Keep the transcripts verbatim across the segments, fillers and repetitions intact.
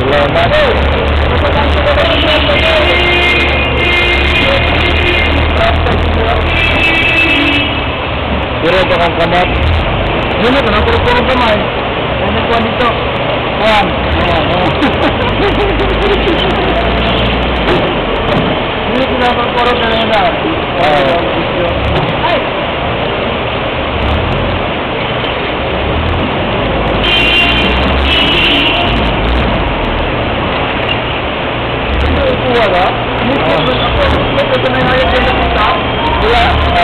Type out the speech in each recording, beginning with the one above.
Pero jangan kamat. Ini kenapa puro-puro kamay? Ano kuan dito? Kuan. Ini kenapa puro kanina? Ay. Kuha ba? Ini ko sa nangyayari dito kita. Wala.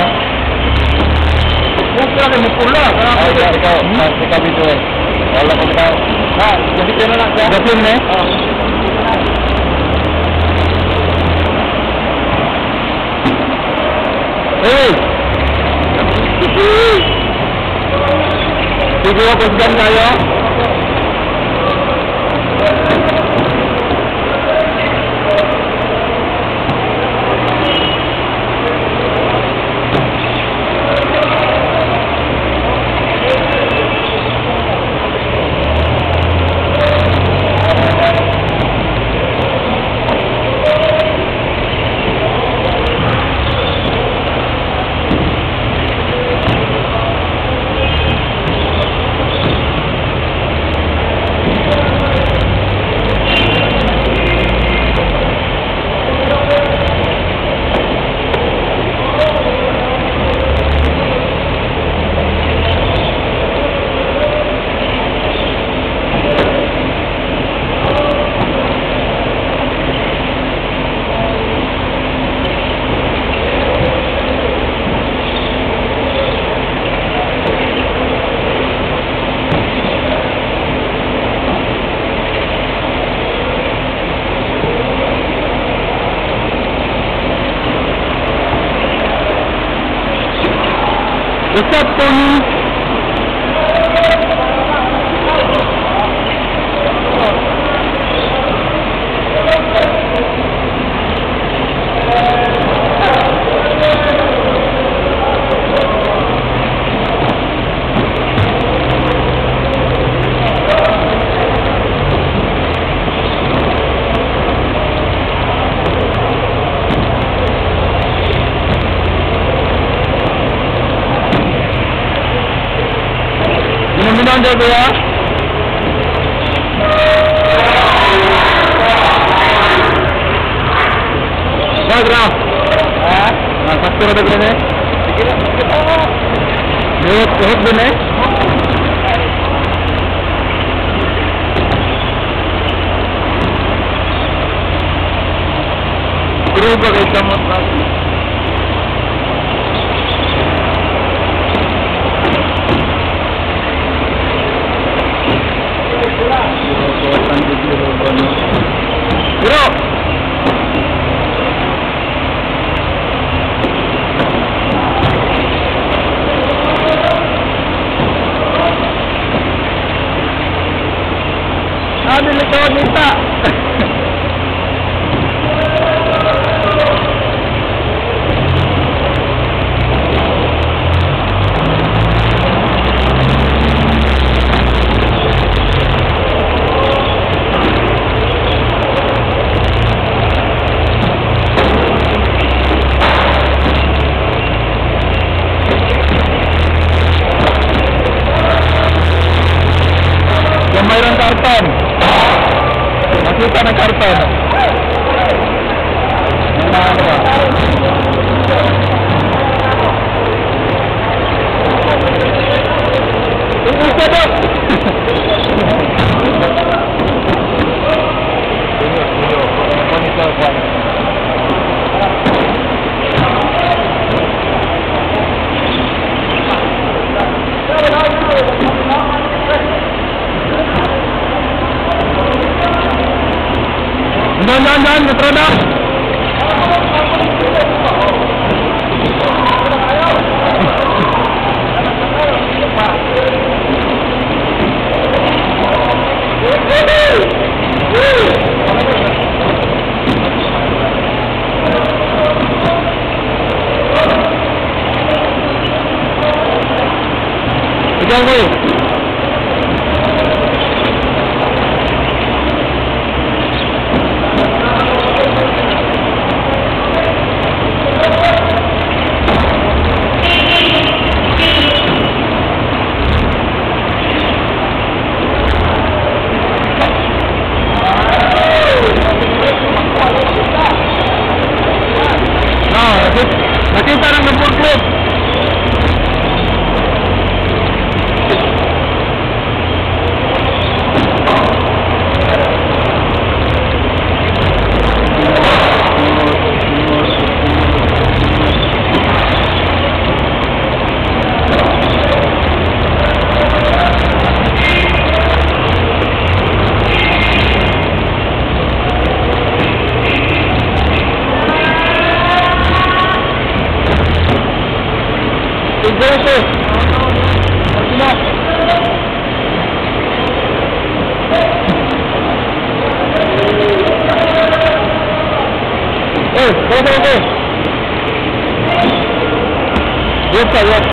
Bukan ada mukula, karena aku tidak tahu. Kita bisa, kalau kita tahu, nah, jadi kita nak siapa film ni? Hey, tiga apa sedang saya? What's up, Tony? Minum dulu ya. Baiklah. Ah, nah, faktur ada berapa? Lihat, lihat benar. Berubah ke zaman lagi. Bro, ada lekor minta. Mayroon karton. Makita ng karton. Ano ba? Ito sa dok. Monitor pa. Dan dan dan produk. Jangan ito. Sige na. Eh, kaya ko. Yes, sir, yes.